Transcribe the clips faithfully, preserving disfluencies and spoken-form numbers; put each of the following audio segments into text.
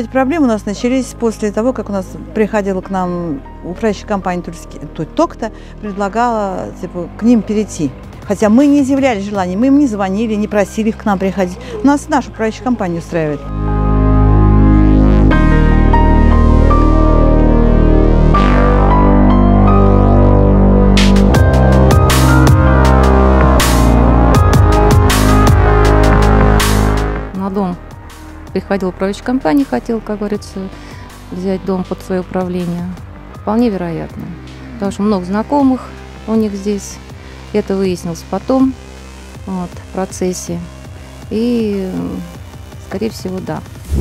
эти проблемы у нас начались после того, как у нас приходила к нам управляющая компания «Токта», предлагала типа, к ним перейти. Хотя мы не изъявляли желания, мы им не звонили, не просили их к нам приходить. У нас наша управляющая компания устраивает. На дом приходил управляющая компания, хотел, как говорится, взять дом под свое управление. Вполне вероятно, потому что много знакомых у них здесь. Это выяснилось потом, вот, в процессе. И, скорее всего, да.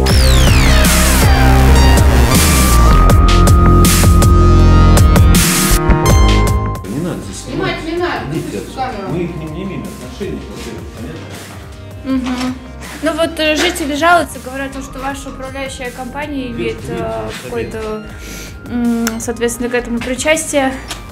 Не надо здесь снимать. Не надо, мы к ним не имеем отношения, понятно? Угу. Ну вот э, жители жалуются, говорят, что ваша управляющая компания имеет э, какое-то, э, соответственно, к этому причастие.